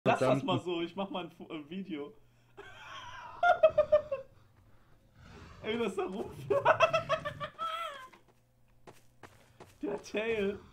Lass das Verdammt. mal so, ich mach mal ein Video. Ey, das ist der Ruf. Der Tail.